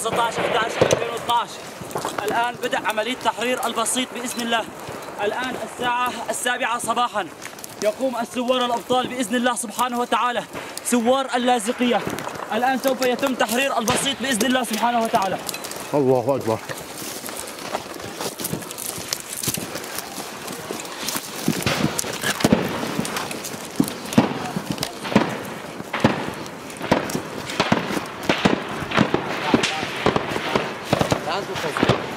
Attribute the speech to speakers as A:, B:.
A: 15/11/2012. الآن بدأ عملية تحرير البسيط بإذن الله. الآن الساعة 7 صباحا. يقوم الثوار الأبطال بإذن الله سبحانه وتعالى، ثوار اللاذقية. الآن سوف يتم تحرير البسيط بإذن الله سبحانه وتعالى.
B: الله أكبر.
C: Tanto